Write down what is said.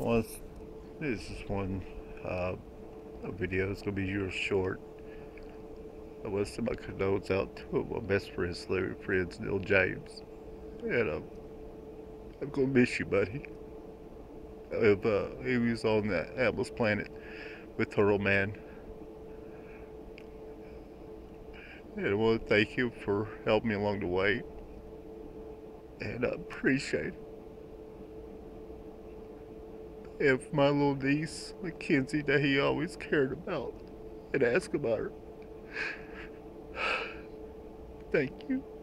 Well, this is one uh, video. It's gonna be real short. I want to send my condolences out to my best friend, celebrity friends, Neil James, and I'm gonna miss you, buddy. If he was on that Atlas planet with Turtle Man, and I want to thank him for helping me along the way, and I appreciate it. And for my little niece, Mackenzie, that he always cared about and asked about her. Thank you.